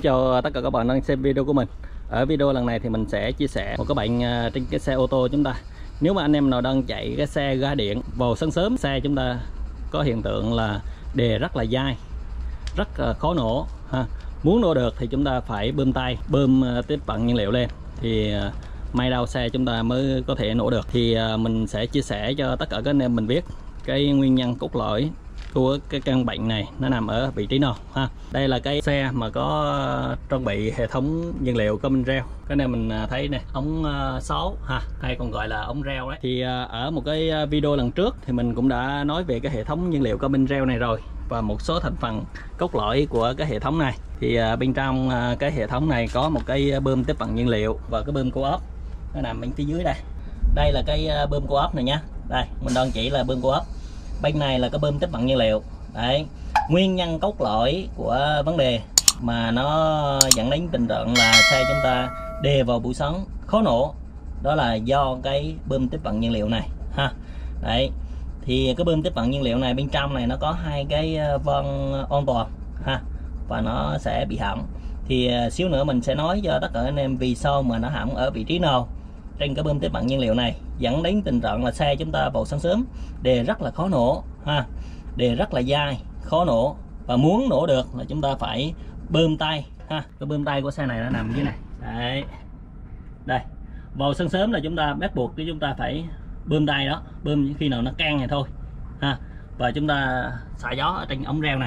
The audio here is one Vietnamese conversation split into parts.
chào tất cả các bạn đang xem video của mình. Ở video lần này thì mình sẽ chia sẻ một cái bệnh trên cái xe ô tô chúng ta. Nếu mà anh em nào đang chạy cái xe ga điện vào sáng sớm, xe chúng ta có hiện tượng là đề rất là dai, rất khó nổ ha. Muốn nổ được thì chúng ta phải bơm tay, bơm tiếp vận nhiên liệu lên thì may đâu xe chúng ta mới có thể nổ được. Thì mình sẽ chia sẻ cho tất cả các anh em mình biết cái nguyên nhân cốt lõi của cái căn bệnh này nó nằm ở vị trí nào ha. Đây là cái xe mà có trang bị hệ thống nhiên liệu cabin reo. Cái này mình thấy này, ống 6 ha, hay còn gọi là ống reo đấy. Thì ở một cái video lần trước thì mình cũng đã nói về cái hệ thống nhiên liệu cabin reo này rồi, và một số thành phần cốt lõi của cái hệ thống này. Thì bên trong cái hệ thống này có một cái bơm tiếp vận nhiên liệu và cái bơm co-op nó nằm bên phía dưới đây. Đây là cái bơm co-op này nhá. Đây mình đang chỉ là bơm co-op, bên này là cái bơm tiếp vận nhiên liệu. Đấy, nguyên nhân cốt lõi của vấn đề mà nó dẫn đến tình trạng là xe chúng ta đề vào buổi sáng khó nổ, đó là do cái bơm tiếp vận nhiên liệu này ha. Đấy, thì cái bơm tiếp vận nhiên liệu này bên trong này nó có hai cái van an toàn ha, và nó sẽ bị hỏng. Thì xíu nữa mình sẽ nói cho tất cả anh em vì sao mà nó hỏng ở vị trí nào trên cái bơm tiếp vận nhiên liệu này, dẫn đến tình trạng là xe chúng ta vào sáng sớm đề rất là khó nổ ha, đề rất là dai, khó nổ, và muốn nổ được là chúng ta phải bơm tay ha. Cái bơm tay của xe này nó nằm dưới này. Đấy, đây, vào sáng sớm là chúng ta bắt buộc chúng ta phải bơm tay đó, bơm những khi nào nó căng này thôi ha, và chúng ta xả gió ở trên ống reo này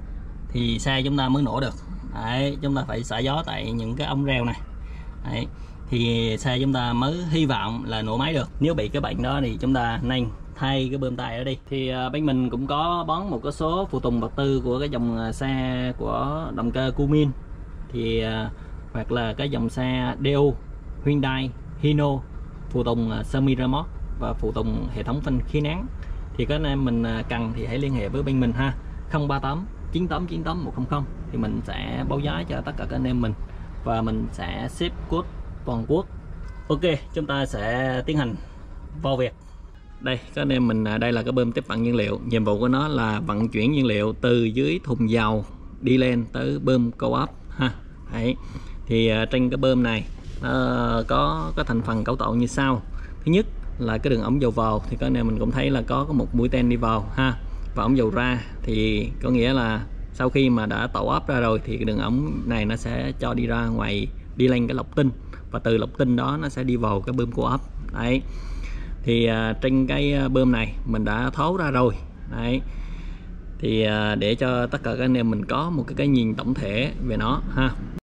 thì xe chúng ta mới nổ được. Đấy, chúng ta phải xả gió tại những cái ống reo này. Đấy, thì xe chúng ta mới hy vọng là nổ máy được. Nếu bị cái bệnh đó thì chúng ta nên thay cái bơm tay ở đi. Thì bên mình cũng có bán một cái số phụ tùng vật tư của cái dòng xe của động cơ Cummins, thì hoặc là cái dòng xe Daewoo, Hyundai, Hino, phụ tùng semi remote và phụ tùng hệ thống phanh khí nén. Thì các anh em mình cần thì hãy liên hệ với bên mình ha, 038 9898 100 thì mình sẽ báo giá cho tất cả các anh em mình, và mình sẽ ship code toàn quốc. Ok, chúng ta sẽ tiến hành vào việc. Đây các anh em mình, đây là cái bơm tiếp vận nhiên liệu. Nhiệm vụ của nó là vận chuyển nhiên liệu từ dưới thùng dầu đi lên tới bơm co-op ha. Đấy, thì trên cái bơm này nó có thành phần cấu tạo như sau. Thứ nhất là cái đường ống dầu vào, thì các anh em mình cũng thấy là có một mũi tên đi vào ha, và ống dầu ra thì có nghĩa là sau khi mà đã tạo áp ra rồi thì cái đường ống này nó sẽ cho đi ra ngoài, đi lên cái lọc tinh, và từ lọc tinh đó nó sẽ đi vào cái bơm co-op. Đấy, thì trên cái bơm này mình đã tháo ra rồi. Đấy, thì để cho tất cả các anh em mình có một cái nhìn tổng thể về nó ha.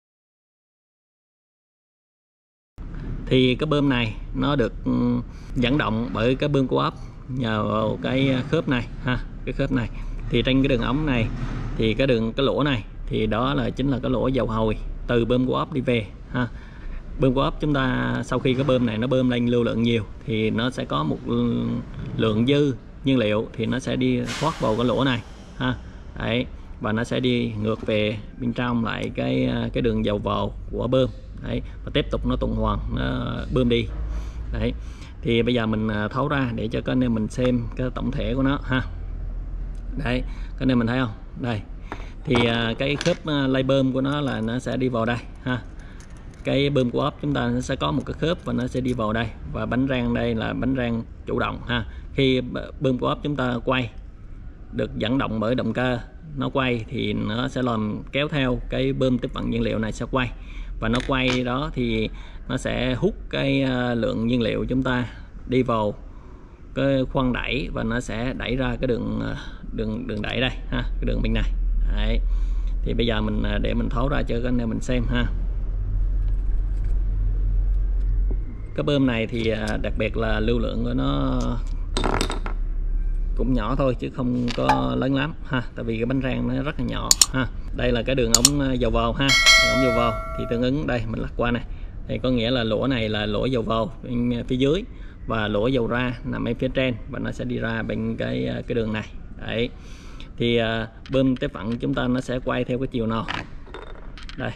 Thì cái bơm này nó được dẫn động bởi cái bơm co-op nhờ vào cái khớp này ha, cái khớp này. Thì trên cái đường ống này thì cái lỗ này thì đó là chính là cái lỗ dầu hồi từ bơm co-op đi về ha. Bơm co-op chúng ta sau khi cái bơm này nó bơm lên lưu lượng nhiều thì nó sẽ có một lượng dư nhiên liệu, thì nó sẽ đi thoát vào cái lỗ này ha. Đấy, và nó sẽ đi ngược về bên trong lại cái đường dầu vào của bơm. Đấy, và tiếp tục nó tuần hoàn, nó bơm đi. Đấy, thì bây giờ mình tháo ra để cho các anh em mình xem cái tổng thể của nó ha. Đấy, các anh em mình thấy không? Đây, thì cái khớp lay bơm của nó là nó sẽ đi vào đây ha. Cái bơm co-op chúng ta nó sẽ có một cái khớp và nó sẽ đi vào đây, và bánh rang đây là bánh rang chủ động ha. Khi bơm co-op chúng ta quay, được dẫn động bởi động cơ, nó quay thì nó sẽ làm kéo theo cái bơm tiếp vận nhiên liệu này sẽ quay, và nó quay đó thì nó sẽ hút cái lượng nhiên liệu chúng ta đi vào cái khoang đẩy, và nó sẽ đẩy ra cái đường đẩy đây ha, cái đường bên này. Đấy, thì bây giờ mình để mình tháo ra cho các anh em mình xem ha. Cái bơm này thì đặc biệt là lưu lượng của nó cũng nhỏ thôi chứ không có lớn lắm ha, tại vì cái bánh rang nó rất là nhỏ ha. Đây là cái đường ống dầu vào ha, đường ống dầu vào thì tương ứng đây mình lật qua này, đây có nghĩa là lỗ này là lỗ dầu vào bên phía dưới, và lỗ dầu ra nằm bên phía trên, và nó sẽ đi ra bên cái đường này. Đấy, thì bơm tiếp vận chúng ta nó sẽ quay theo cái chiều nào đây.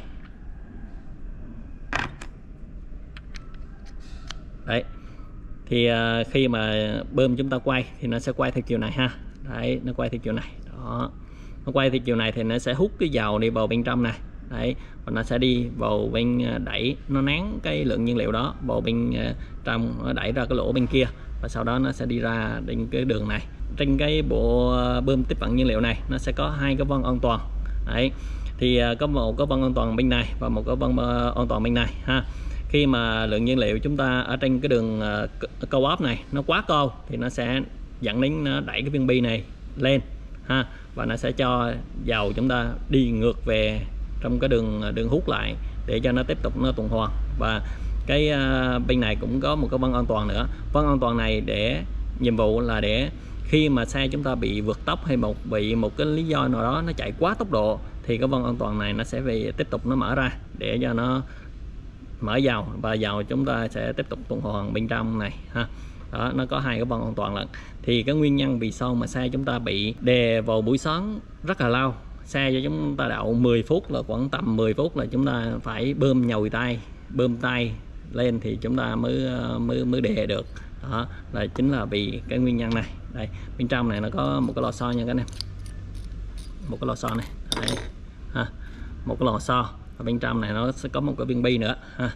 Đấy, thì khi mà bơm chúng ta quay thì nó sẽ quay theo chiều này ha. Đấy, nó quay theo chiều này đó, nó quay theo chiều này thì nó sẽ hút cái dầu đi vào bên trong này, đấy, và nó sẽ đi vào bên đẩy, nó nén cái lượng nhiên liệu đó vào bên trong, nó đẩy ra cái lỗ bên kia, và sau đó nó sẽ đi ra đến cái đường này. Trên cái bộ bơm tiếp vận nhiên liệu này nó sẽ có hai cái vân an toàn đấy, thì có một cái vân an toàn bên này và một cái vân an toàn bên này ha. Khi mà lượng nhiên liệu chúng ta ở trên cái đường câu ốp này nó quá cao thì nó sẽ dẫn đến nó đẩy cái viên bi này lên ha, và nó sẽ cho dầu chúng ta đi ngược về trong cái đường hút lại để cho nó tiếp tục nó tuần hoàn. Và cái bên này cũng có một cái vân an toàn nữa. Vân an toàn này để nhiệm vụ là để khi mà xe chúng ta bị vượt tốc hay bị một cái lý do nào đó nó chạy quá tốc độ thì cái vân an toàn này nó sẽ tiếp tục nó mở ra để cho nó mở dầu, và dầu chúng ta sẽ tiếp tục tuần hoàn bên trong này ha. Đó, nó có hai cái vân an toàn lận. Thì cái nguyên nhân vì sao mà xe chúng ta bị đè vào buổi sáng rất là lâu, xe cho chúng ta đậu 10 phút là khoảng tầm 10 phút là chúng ta phải bơm nhồi tay, bơm tay lên thì chúng ta mới đè được. Đó là chính là vì cái nguyên nhân này. Đây, bên trong này nó có một cái lò xo nha các anh em, một cái lò xo này đấy, ha, một cái lò xo, và bên trong này nó sẽ có một cái viên bi nữa ha.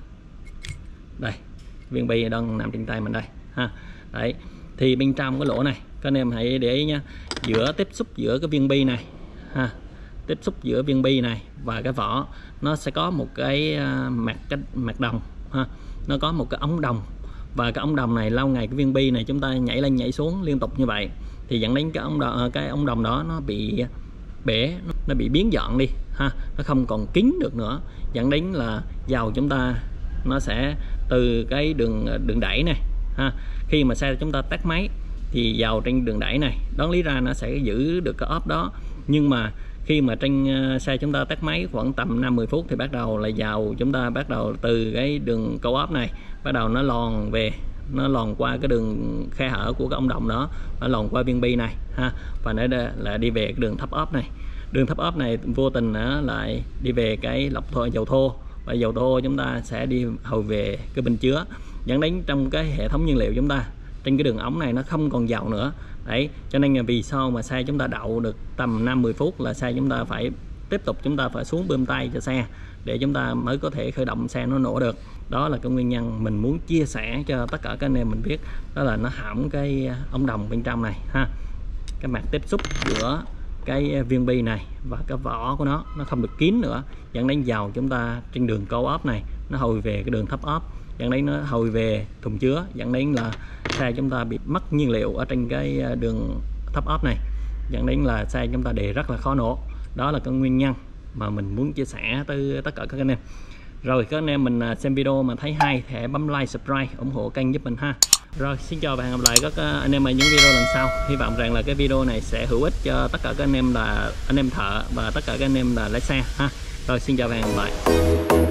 Đây, viên bi đang nằm trên tay mình đây ha. Đấy, thì bên trong cái lỗ này các anh em hãy để ý nha, giữa tiếp xúc giữa cái viên bi này ha, tiếp xúc giữa viên bi này và cái vỏ nó sẽ có một cái mặt đồng ha, nó có một cái ống đồng, và cái ống đồng này lâu ngày cái viên bi này chúng ta nhảy lên nhảy xuống liên tục như vậy thì dẫn đến cái ống đồng đó nó bị bể, nó bị biến dạng đi ha, nó không còn kín được nữa, dẫn đến là dầu chúng ta nó sẽ từ cái đường đẩy này ha, khi mà xe chúng ta tắt máy thì dầu trên đường đẩy này đáng lý ra nó sẽ giữ được cái ốp đó, nhưng mà khi mà trên xe chúng ta tắt máy khoảng tầm 5-10 phút thì bắt đầu là dầu chúng ta bắt đầu từ cái đường câu ốp này bắt đầu nó lòn về, nó lòn qua cái đường khe hở của cái ống đồng đó, nó lòn qua viên bi này ha, và nó là đi về cái đường thấp ốp này. Đường thấp ốp này vô tình nó lại đi về cái lọc dầu thô, và dầu thô chúng ta sẽ đi hầu về cái bình chứa, dẫn đến trong cái hệ thống nhiên liệu chúng ta trên cái đường ống này nó không còn dầu nữa. Đấy, cho nên là vì sao mà xe chúng ta đậu được tầm 5-10 phút là xe chúng ta phải tiếp tục chúng ta phải xuống bơm tay cho xe để chúng ta mới có thể khởi động xe nó nổ được. Đó là cái nguyên nhân mình muốn chia sẻ cho tất cả các anh em mình biết, đó là nó hỏng cái ống đồng bên trong này ha, cái mặt tiếp xúc giữa cái viên bi này và cái vỏ của nó không được kín nữa, dẫn đến dầu chúng ta trên đường câu ốp này nó hồi về cái đường thấp ốp, dẫn đến nó hồi về thùng chứa, dẫn đến là xe chúng ta bị mất nhiên liệu ở trên cái đường thấp ốp này, dẫn đến là xe chúng ta để rất là khó nổ. Đó là cái nguyên nhân mà mình muốn chia sẻ tới tất cả các anh em. Rồi các anh em mình xem video mà thấy hay thì hãy bấm like, subscribe, ủng hộ kênh giúp mình ha. Rồi xin chào và hẹn gặp lại các anh em ở những video lần sau. Hy vọng rằng là cái video này sẽ hữu ích cho tất cả các anh em là anh em thợ và tất cả các anh em là lái xe ha. Rồi xin chào và hẹn gặp lại.